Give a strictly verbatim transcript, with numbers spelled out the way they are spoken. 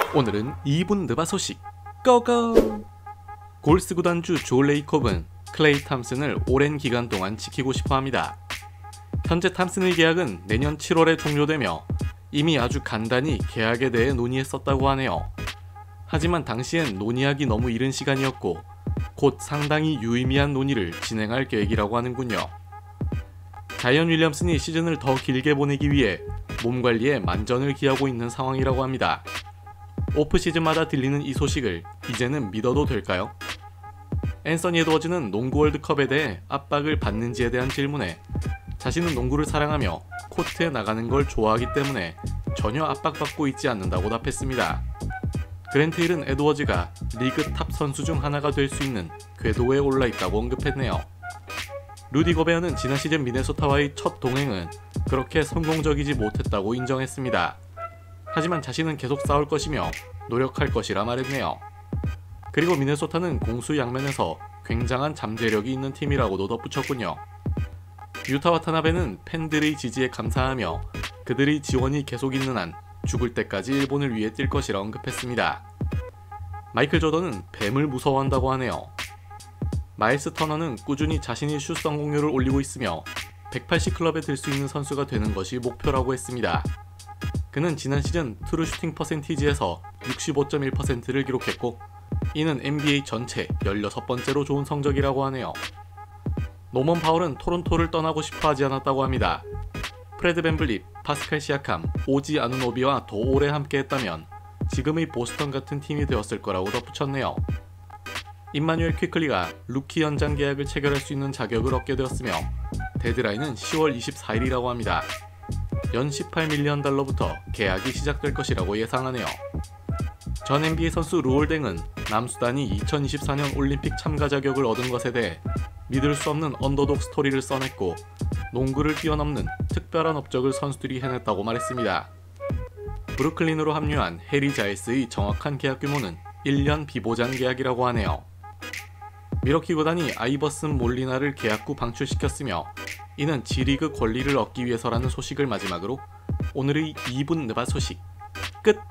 오늘은 이 분 느바 소식 고고! 골스 구단주 조 레이콥은 클레이 탐슨을 오랜 기간 동안 지키고 싶어합니다. 현재 탐슨의 계약은 내년 칠월에 종료되며 이미 아주 간단히 계약에 대해 논의했었다고 하네요. 하지만 당시엔 논의하기 너무 이른 시간이었고 곧 상당히 유의미한 논의를 진행할 계획이라고 하는군요. 자이언 윌리엄슨이 시즌을 더 길게 보내기 위해 몸관리에 만전을 기하고 있는 상황이라고 합니다. 오프 시즌마다 들리는 이 소식을 이제는 믿어도 될까요? 앤서니 에드워즈는 농구 월드컵에 대해 압박을 받는지에 대한 질문에 자신은 농구를 사랑하며 코트에 나가는 걸 좋아하기 때문에 전혀 압박받고 있지 않는다고 답했습니다. 그랜트 힐은 에드워즈가 리그 탑 선수 중 하나가 될 수 있는 궤도에 올라 있다고 언급했네요. 루디 고베어는 지난 시즌 미네소타와의 첫 동행은 그렇게 성공적이지 못했다고 인정했습니다. 하지만 자신은 계속 싸울 것이며 노력할 것이라 말했네요. 그리고 미네소타는 공수 양면에서 굉장한 잠재력이 있는 팀이라고도 덧붙였군요. 유타 와타나베는 팬들의 지지에 감사하며 그들의 지원이 계속 있는 한 죽을 때까지 일본을 위해 뛸 것이라 언급했습니다. 마이클 조던은 뱀을 무서워한다고 하네요. 마일스 터너는 꾸준히 자신의 슛 성공률을 올리고 있으며 백팔십 클럽에 들 수 있는 선수가 되는 것이 목표라고 했습니다. 그는 지난 시즌 트루 슈팅 퍼센티지에서 육십오 점 일 퍼센트를 기록했고 이는 엔비에이 전체 열여섯 번째로 좋은 성적이라고 하네요. 노먼 파울은 토론토를 떠나고 싶어 하지 않았다고 합니다. 프레드 밴블릿, 파스칼 시아캄, 오지 아누노비와 더 오래 함께했다면 지금의 보스턴 같은 팀이 되었을 거라고 덧붙였네요. 임마누엘 퀴클리가 루키 연장 계약을 체결할 수 있는 자격을 얻게 되었으며 데드라인은 시월 이십사일이라고 합니다. 연 십팔 밀리언 달러부터 계약이 시작될 것이라고 예상하네요. 전 엔비에이 선수 루올댕은 남수단이 이천이십사 년 올림픽 참가 자격을 얻은 것에 대해 믿을 수 없는 언더독 스토리를 써냈고 농구를 뛰어넘는 특별한 업적을 선수들이 해냈다고 말했습니다. 브루클린으로 합류한 해리 자일스의 정확한 계약 규모는 일 년 비보장 계약이라고 하네요. 미러키 구단이 아이버슨 몰리나를 계약 후 방출시켰으며 이는 G리그 권리를 얻기 위해서라는 소식을 마지막으로 오늘의 이 분 느바 소식 끝!